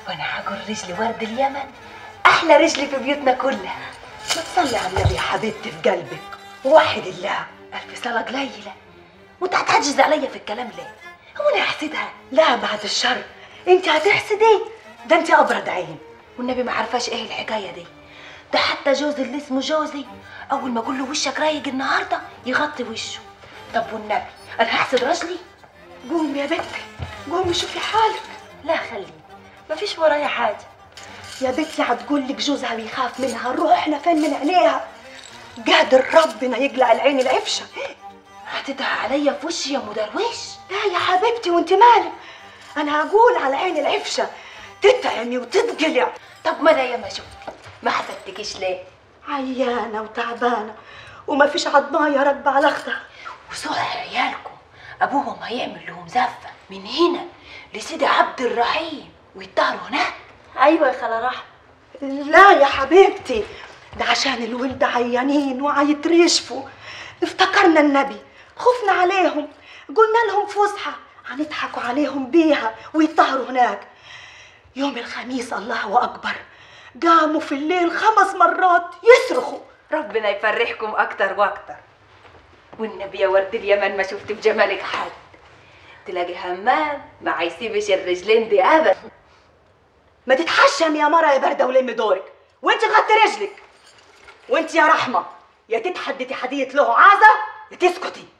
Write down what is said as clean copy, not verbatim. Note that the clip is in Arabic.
وانا هاكل رجل ورد اليمن احلى رجل في بيوتنا كلها. ما تصلي على النبي يا حبيبتي في قلبك ووحد الله. الف صلاه قليله، وانت هتحجز عليا في الكلام ليه؟ هو انا هحسدها؟ لا بعد الشر، انت هتحسدي؟ ده انت ابرد عين. والنبي ما عارفاش ايه الحكايه دي. ده حتى جوزي اللي اسمه جوزي اول ما اقول له وشك رايق النهارده يغطي وشه. طب والنبي انا هحسد رجلي؟ قومي يا بنتي، قومي شوفي حالك. لا خليني، مفيش ورايا حاجه. يا بنتي هتقول لك جوزها بيخاف منها، نروح احنا فين من عينيها؟ قادر ربنا يقلع العين العفشه. هتدعي عليا في وشي يا مدرويش؟ لا يا حبيبتي وانت مالك، انا هقول على عين العفشه تتعمي وتتقلع. طب ما انا يا ما شفتي ما حسدتكيش ليه؟ عيانه وتعبانه وما فيش عضمايه راكبه على اختها. وصح عيالكم ابوهم هيعمل لهم زفه من هنا لسيدي عبد الرحيم ويطاروا هناك. ايوه يا خاله رحمه. لا يا حبيبتي، ده عشان الولد عيانين وعيترشفوا، افتكرنا النبي خفنا عليهم، قلنا لهم فسحه هنضحكوا عليهم بيها ويطهروا هناك. يوم الخميس الله اكبر قاموا في الليل 5 مرات يصرخوا. ربنا يفرحكم اكتر واكتر. والنبي يا ورد اليمن ما شفت بجمالك حد تلاقي همام ما هيسيبش الرجلين دي ابدا. ما تتحشم يا مرة يا بردة ولمي دورك، وانت غطي رجلك. وانت يا رحمة يا تتحدتي حدية له عازة يا تسكتي.